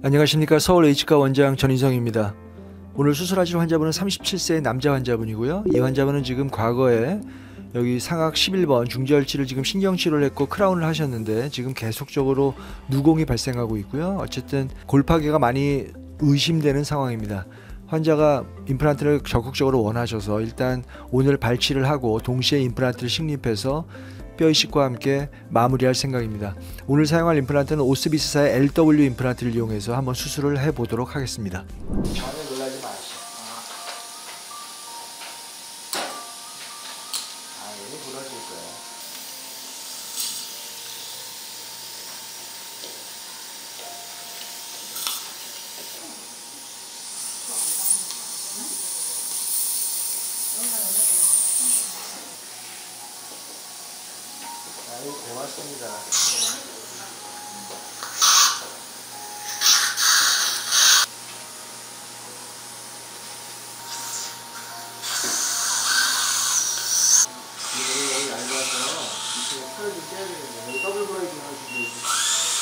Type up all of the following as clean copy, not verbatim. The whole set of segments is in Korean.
안녕하십니까. 서울 H과 원장 전인성입니다. 오늘 수술하실 환자분은 37세 남자 환자분이고요. 이 환자분은 지금 과거에 여기 상악 11번 중절치를 지금 신경치료를 했고 크라운을 하셨는데 지금 계속적으로 누공이 발생하고 있고요. 어쨌든 골파계가 많이 의심되는 상황입니다. 환자가 임플란트를 적극적으로 원하셔서 일단 오늘 발치를 하고 동시에 임플란트를 식립해서 뼈 이식과 함께 마무리할 생각입니다. 오늘 사용할 임플란트는 오스비스사의 LW 임플란트를 이용해서 한번 수술을 해보도록 하겠습니다. 전혀 놀라지 마시오. 얘는 부러질 거예요. 아유, 고맙습니다. 여기 앉아서 이렇게 팔을 좀 떼야 되겠네요. 여기 더블 브레이킹 할 수도 있고.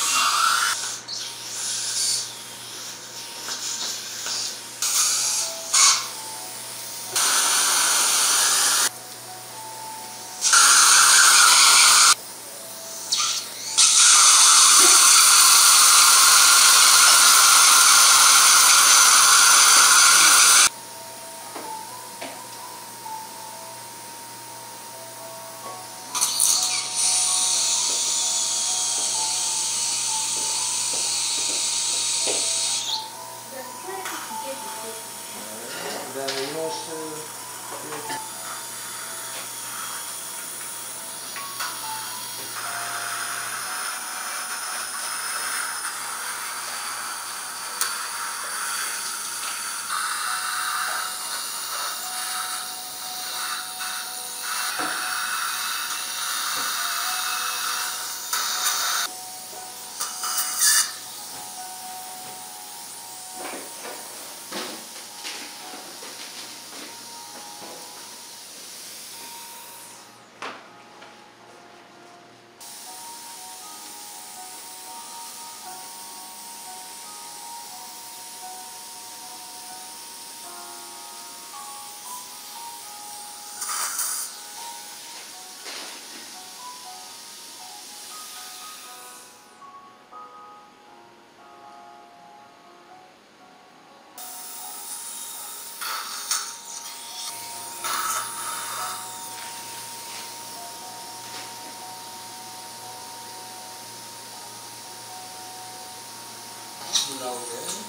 그다음에 이모스 나오게.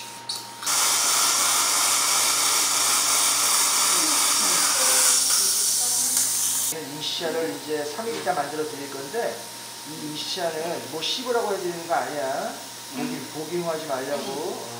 이시샤를 이제 3일 있다 만들어 드릴 건데 이 이시샤는 뭐 씹으라고 해드리는 거 아니야. 복용하지 말라고.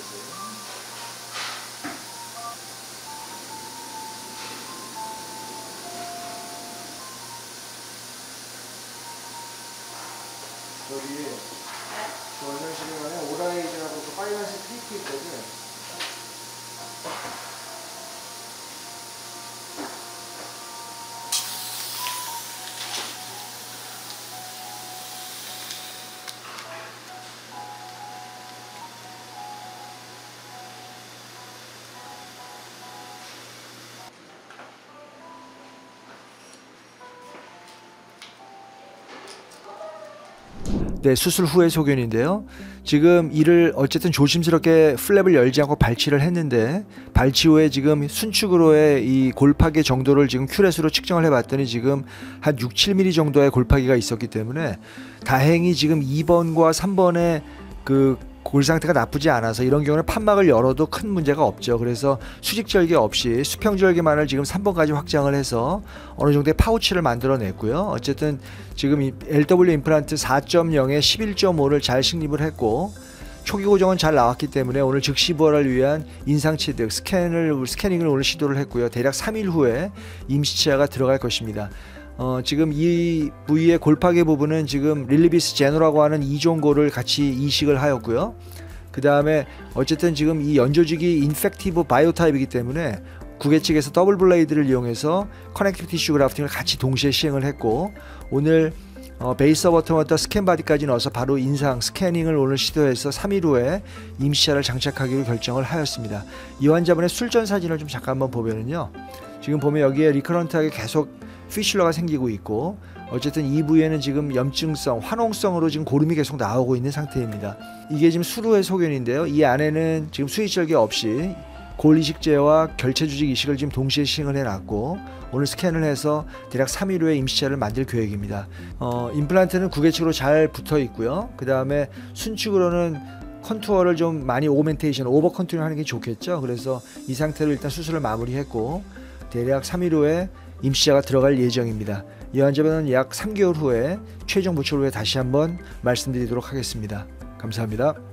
저기 저 화장실에 가면 오라이즈라고 그 빨간색 테이프 있거든. 네, 수술 후의 소견인데요. 지금 이를 어쨌든 조심스럽게 플랩을 열지 않고 발치를 했는데, 발치 후에 지금 순축으로의 이 골파기 정도를 지금 큐렛으로 측정을 해봤더니 지금 한 6, 7mm 정도의 골파기가 있었기 때문에 다행히 지금 2번과 3번의 그 골 상태가 나쁘지 않아서 이런 경우는 판막을 열어도 큰 문제가 없죠. 그래서 수직절개 없이 수평절개만을 지금 3번까지 확장을 해서 어느 정도의 파우치를 만들어 냈고요. 어쨌든 지금 이 LW 임플란트 4.0에 11.5를 잘 식립을 했고, 초기 고정은 잘 나왔기 때문에 오늘 즉시 부활을 위한 인상 취득 스캐닝을 오늘 시도를 했고요. 대략 3일 후에 임시치아가 들어갈 것입니다. 지금 이 부위의 골파기 부분은 지금 릴리비스 제노라고 하는 2종골을 같이 이식을 하였고요. 그 다음에 어쨌든 지금 이 연조직이 인펙티브 바이오 타입이기 때문에 구개 측에서 더블 블레이드를 이용해서 커넥티브 티슈 그라프팅을 같이 동시에 시행을 했고, 오늘 베이스 버튼부터 스캔 바디까지 넣어서 바로 인상 스캐닝을 오늘 시도해서 3일 후에 임시치아를 장착하기로 결정을 하였습니다. 이 환자분의 술전 사진을 좀 잠깐 한번 보면은요, 지금 보면 여기에 리커런트하게 계속 피슐러가 생기고 있고, 어쨌든 이 부위에는 지금 염증성, 화농성으로 지금 고름이 계속 나오고 있는 상태입니다. 이게 지금 수루의 소견인데요. 이 안에는 지금 수익절개 없이 골 이식제와 결체 주직 이식을 지금 동시에 시행을 해놨고, 오늘 스캔을 해서 대략 3일 후에 임시치아를 만들 계획입니다. 임플란트는 구개측으로 잘 붙어 있고요. 그 다음에 순축으로는 컨투어를 좀 많이 오멘테이션, 오버 컨투어링 하는 게 좋겠죠. 그래서 이 상태로 일단 수술을 마무리했고, 대략 3일 후에 임시치아가 들어갈 예정입니다. 이 환자분은 약 3개월 후에 최종 부출 후에 다시 한번 말씀드리도록 하겠습니다. 감사합니다.